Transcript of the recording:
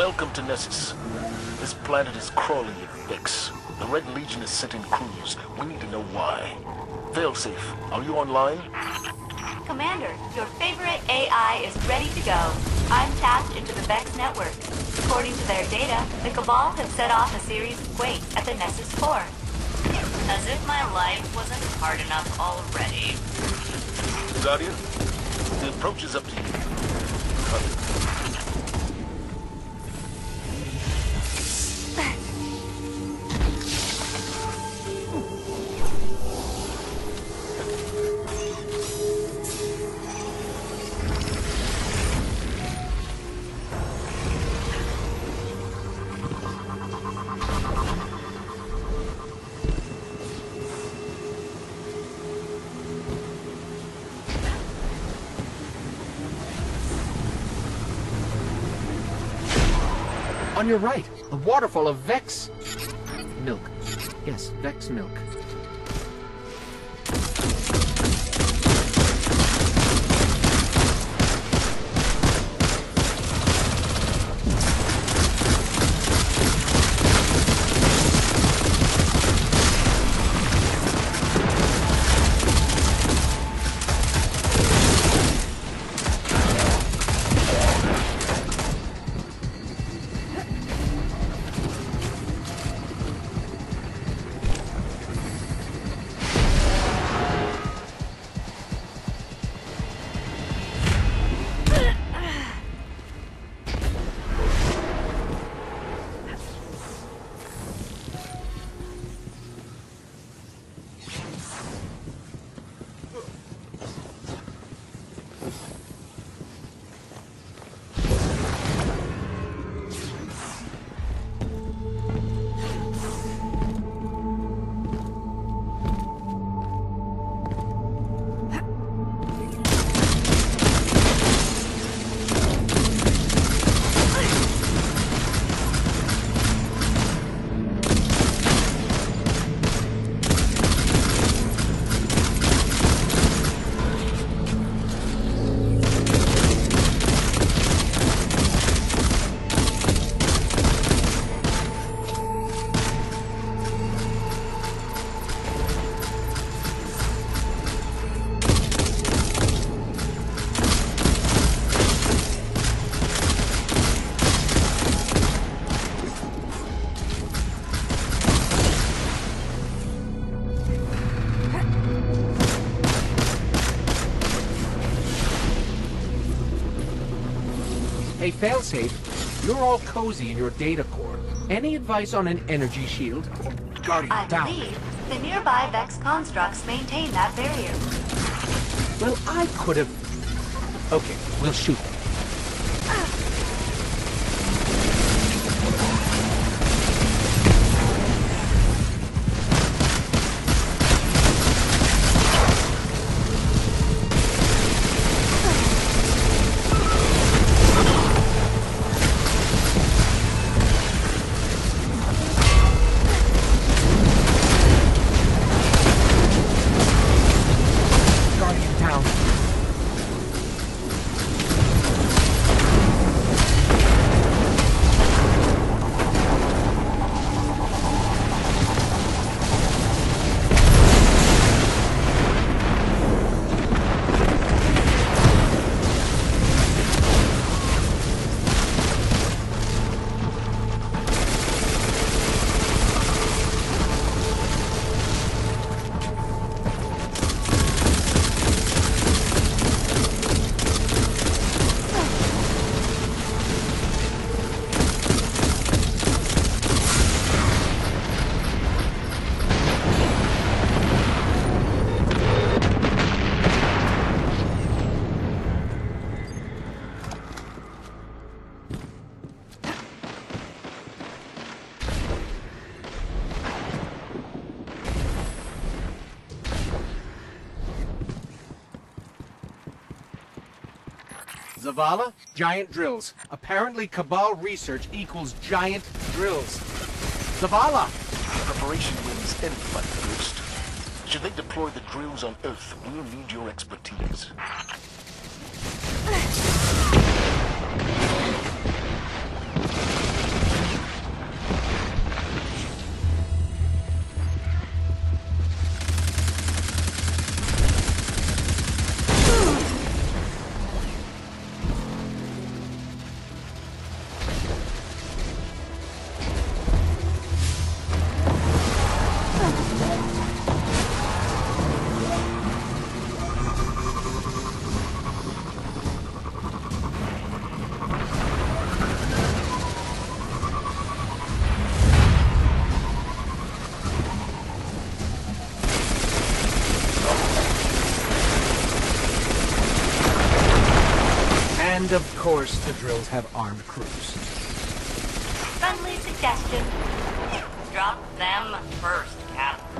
Welcome to Nessus. This planet is crawling with Vex. The Red Legion has sent in crews. We need to know why. Failsafe, are you online? Commander, your favorite AI is ready to go. I'm tapped into the Vex network. According to their data, the Cabal have set off a series of quakes at the Nessus core. As if my life wasn't hard enough already. Guardian, the approach is up to you. On your right, a waterfall of Vex milk. Yes, Vex milk. Hey, Failsafe, you're all cozy in your data core. Any advice on an energy shield? Guardian, I down. believe the nearby Vex constructs maintain that barrier. Well, I could have... Okay, we'll shoot them. Zavala, giant drills. Apparently Cabal research equals giant drills. Zavala! Preparation wins any fight first. Should they deploy the drills on Earth, we'll need your expertise. And of course, the drills have armed crews. Friendly suggestion. Drop them first, Cap.